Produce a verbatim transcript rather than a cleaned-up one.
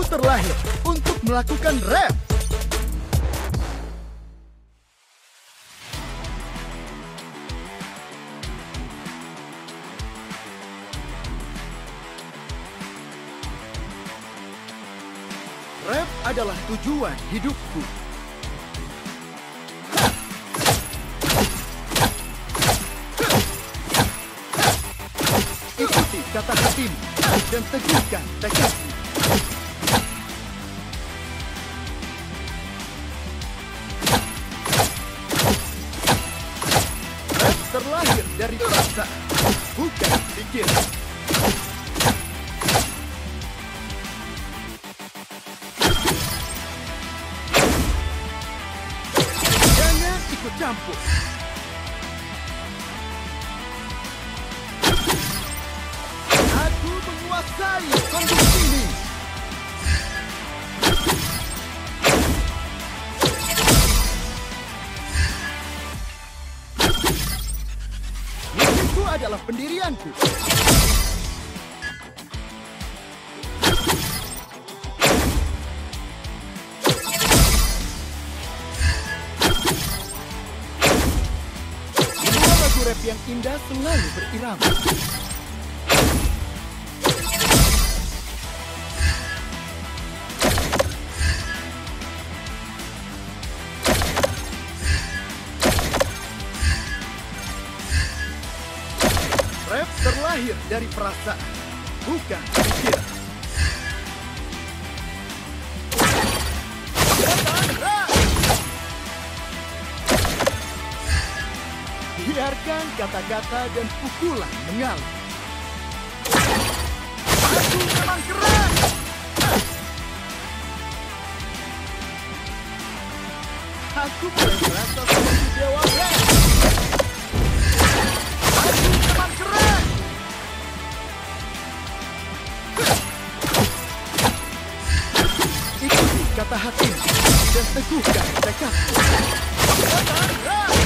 terlahir untuk melakukan rap. Rap adalah tujuan hidupku. Ikuti kata hatimu dan teguhkan tekadmu. Rap terlahir dari perasaan, bukan pikiran. Jangan ikut campur. Aku menguasai kondisi ini. Musikku adalah pendirianku. Semua lagu rap yang indah selalu berirama. Rap terlahir dari perasaan, bukan pikiran. Biarkan kata-kata dan pukulan mengalir. Aku memang keren. Aku mulai merasa seperti dewa rap. Aku memang keren. Ikuti kata hatimu dan teguhkan tekadmu. Kata rap.